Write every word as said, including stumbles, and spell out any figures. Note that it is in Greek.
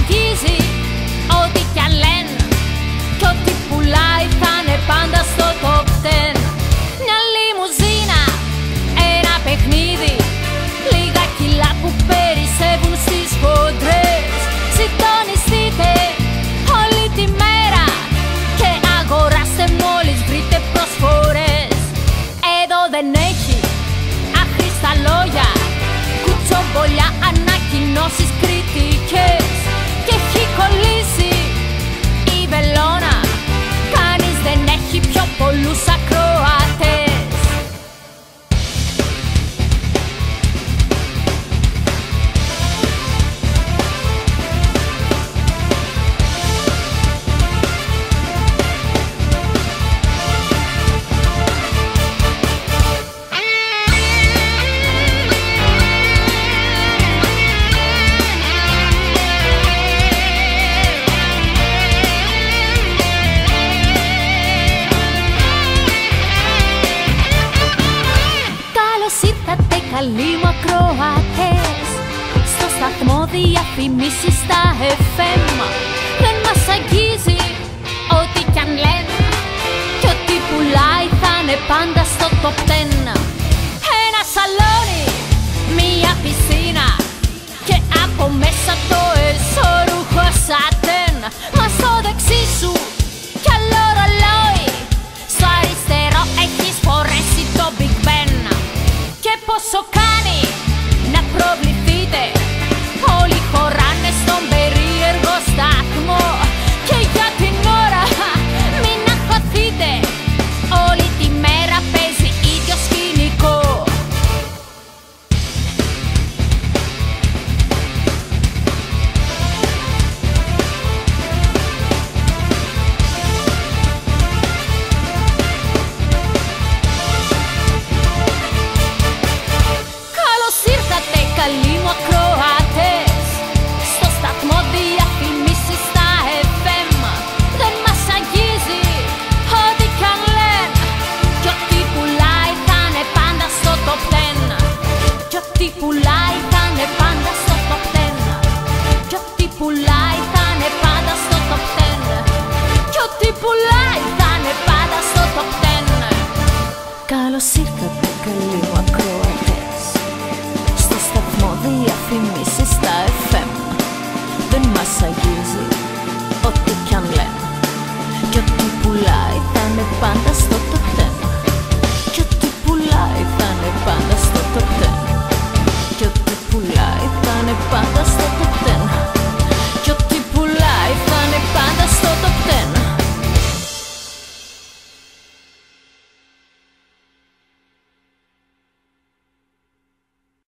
αγγίζει ό,τι κι αν λένε, κι ό,τι πουλάει θα είναι πάντα στο top ten. Μια λιμουζίνα, ένα παιχνίδι, λίγα κιλά που περισσεύουν στις χοντρές. Συντονιστείτε όλη τη μέρα και αγοράστε μόλις βρείτε προσφορές. Εδώ δεν έχει άχρηστα λόγια, κουτσομπολιά, ανακοινώσεις, κριτικές, και έχει κολλήσει η βελόνα. Κανείς δεν έχει πιο πολλούς ακροατές. Καλοί μου ακροατές, στο σταθμό διαφημίσεις στα εφ εμ. Δεν μας αγγίζει ό,τι κι αν λένε, κι ό,τι πουλάει θα είναι πάντα στο top ten. Ένα σαλόνι, μία πισίνα και από μέσα το εσώρουχο σατέν. Μα στο δεξί σου κι άλλο ρολόι, στο αριστερό έχεις φορέσει το Big Ben. Και πόσο κάνει να προβληθείτε, όλοι χωράνε στον περίεργο σταθμό. Και για την ώρα μην αγχωθείτε, όλη τη μέρα παίζει ίδιο σκηνικό. Καλοί μου ακροατές, στο σταθμό διαφημίσεις στα εφ εμ. Δεν μας αγγίζει ό,τι κι αν λένε, κι ό,τι πουλάει θα είναι πάντα στο top ten. Κι ό,τι πουλάει θα είναι πάντα στο top ten. Κι ό,τι πουλάει θα είναι πάντα στο top ten. Κι ό,τι πουλάει θα είναι πάντα στο top ten. Καλώς ήρθατε.